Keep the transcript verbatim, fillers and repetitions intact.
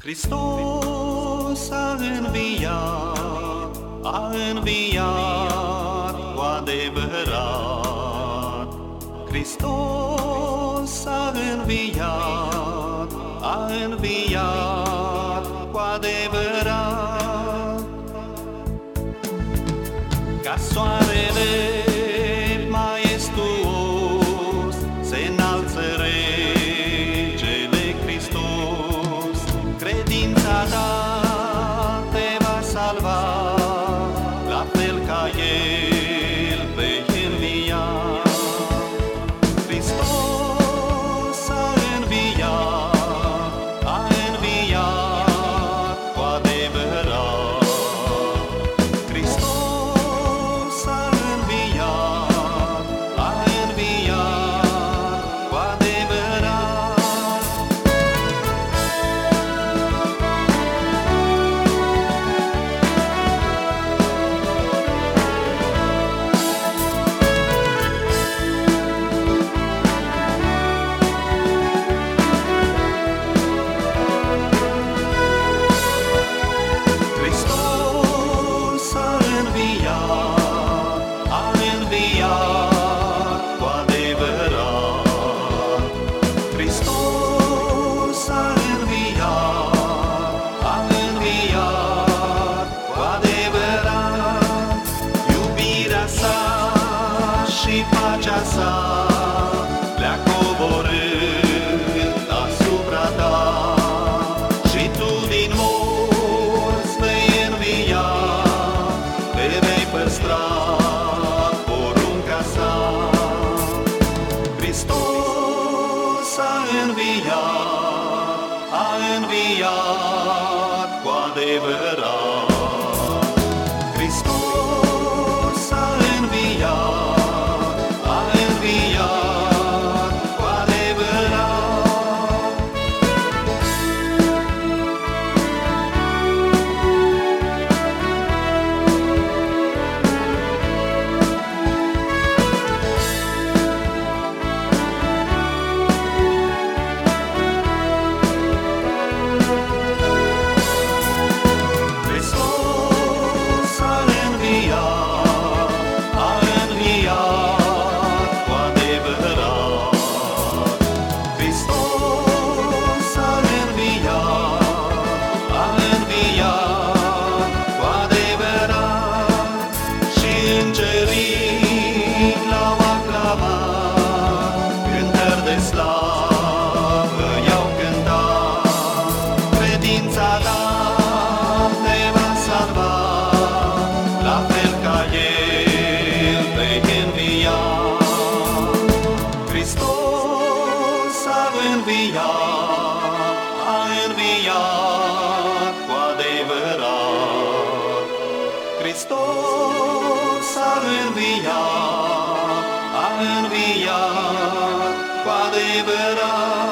Hristos a înviat, a înviat cu adevărat. Hristos a înviat, a înviat cu adevărat. Ca soarele maestuos se înalță Regele Hristos. Credința ta te va salva, la fel ca El vei învia. Hristos a înviat, a înviat cu adevărat. Hristos a înviat, a înviat cu adevărat. Hristos a înviat, a înviat cu adevărat. Hristos a înviat, a înviat cu adevărat. Iubirea sa și pacea sa le-a coborât asupra ta. Și tu din morți vei învia, te vei păstra porunca sa. Hristos a înviat, a înviat cu adevărat. Hristos a înviat, a înviat cu adevărat. Hristos a înviat, a înviat cu adevărat. Hristos a înviat, a înviat cu adevărat. Și îngerii l-au aclamat, cântări de slavă i-au cântat. Credința ta te va salva, la fel ca El vei învia. Hristos a înviat, a înviat cu adevărat. Hristos a înviat, a înviat cu adevărat.